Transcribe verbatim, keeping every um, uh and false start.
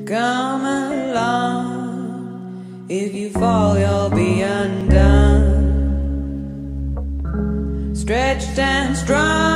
Come along, if you fall you'll be undone. Stretched and strong